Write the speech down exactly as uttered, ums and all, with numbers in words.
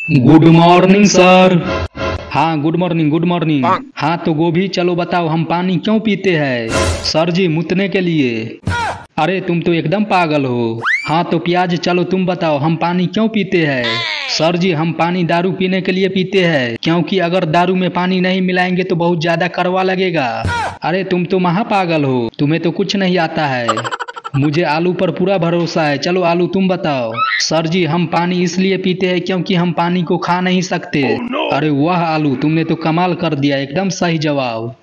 Good morning sir. हाँ good morning good morning. हाँ तो गोभी चलो बताओ हम पानी क्यों पीते हैं? सर जी मुतने के लिए। अरे तुम तो एकदम पागल हो। हाँ तो प्याज चलो तुम बताओ हम पानी क्यों पीते हैं? सर जी हम पानी दारू पीने के लिए पीते हैं, क्योंकि अगर दारू में पानी नहीं मिलाएंगे तो बहुत ज्यादा कड़वा लगेगा। अरे तुम तो महा पागल हो, तुम्हें तो कुछ नहीं आता है। मुझे आलू पर पूरा भरोसा है, चलो आलू तुम बताओ। सर जी हम पानी इसलिए पीते हैं क्योंकि हम पानी को खा नहीं सकते। oh, no! अरे वाह आलू तुमने तो कमाल कर दिया, एकदम सही जवाब।